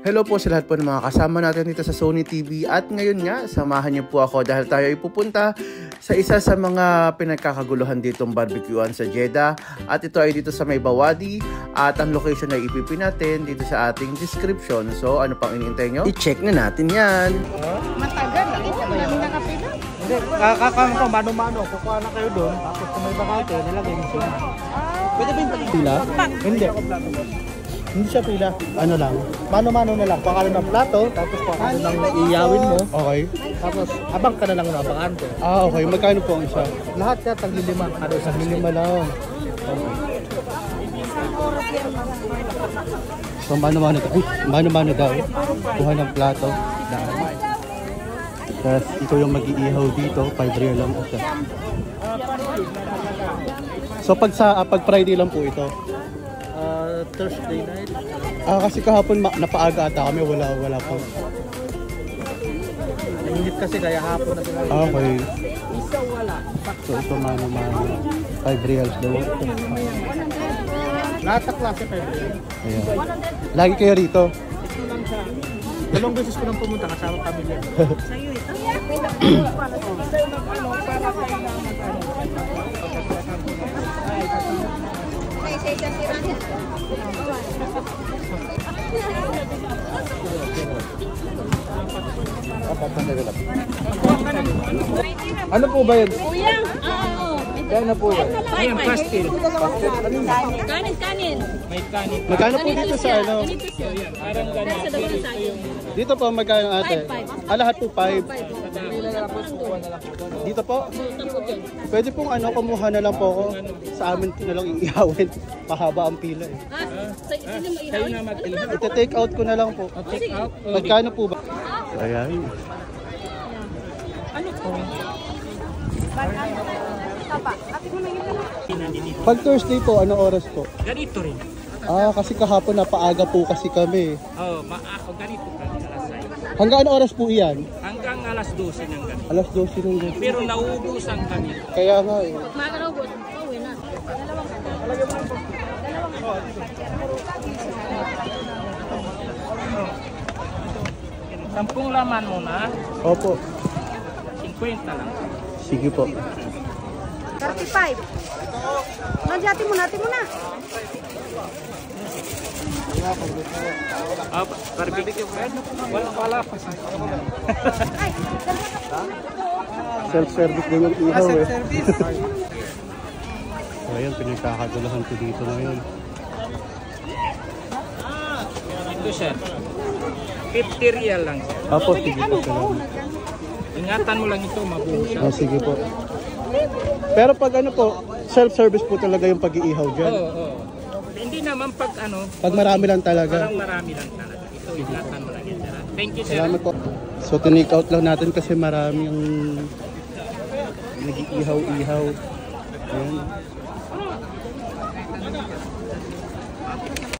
Hello po sa lahat po ng mga kasama natin dito sa Sony TV at ngayon nga, samahan niyo po ako dahil tayo ay pupunta sa isa sa mga pinagkakaguluhan ditong barbecuean sa Jeddah at ito ay dito sa May Bawadi at ang location ay ipipin natin dito sa ating description. So ano pang iniintay nyo? I-check na natin yan! Matagal, hindi nakapila. Hindi, kakakang ko, mano-mano, kukuha na kayo doon, tapos kung may bakante, nalagay mo siya. Pwede ba yung pila? Hindi. Hindi siya pila. Ano lang? Mano-mano na lang. Pakalo ng plato, tapos pakalo ng iyawin mo. Okay. Tapos abang ka na lang na bakante. Ah, okay. Magkano po ang isa? Lahat yan, tag-lima. Ano, isang Lima lang. So, mano-mano daw. Mano-mano daw. Kuha ng plato. Tapos, ikaw yung mag-iihaw dito. 5 real lang ito. So, pag Friday lang po ito. Thursday night. Kasi kahapon napaaga ata kami. Wala po. Nainit kasi kaya hapon na sila. Okay. Isa wala. So, ito mano-mano. 5 reals daw. Lahat sa klase kayo. Ayan. Lagi kayo rito? Ito lang siya. Dalawang beses ko nang pumunta kasama pamilya. Sa'yo ito? Ano po ba yan? Uyang! Oo. Kaya na po yan? Ayan, pastil. Kanin. May kanin. Magkano po dito sa ano? Parang ganyan. Dito po magkano ate? Lahat po 5. Dito po? Pwede pong ano, kumuha na lang po ako. Sa amin na lang iihawin. Mahaba ang pila eh. Kayo na mag-ilhan. Ite-take out ko na lang po. Take out. Magkano po ba? Ayan. Ano po? Pag Thursday po, anong oras po? Ganito rin. Kasi kahapon napaaga po kasi kami. Ako ganito kami alas 6. Hanggang anong oras po iyan? Hanggang alas 12 ng gabi. Alas 12 ng gabi. Pero nauubusan kami. Kaya nga eh. Makarobot. Uwi na. Sampung laman muna, Opo. 50 lang. Sige po. 35. Nandiyatin mo natin muna. Barbecue friend? Wala pa. Self-service din yung ihaw eh. Self-service. So ayan, pinagkakagulahan ko dito ngayon. Ito sir. 50 real lang sir. Opo, sige po. Ingatan mo lang ito, mabuo siya. Sige po. Pero pag ano po, self-service po talaga yung pag-iihaw dyan. Oo. Hindi naman pag ano. Pag marami lang talaga. Parang marami lang talaga. Ito, ingatan mo lang yan sir. Thank you sir. Salamat po. So, tinake out lang natin kasi marami yung nag-iihaw-ihaw. Ayan.